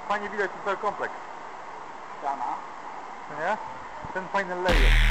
Fajnie widać ten cały kompleks. Ściana. No nie? Ten fajny layer.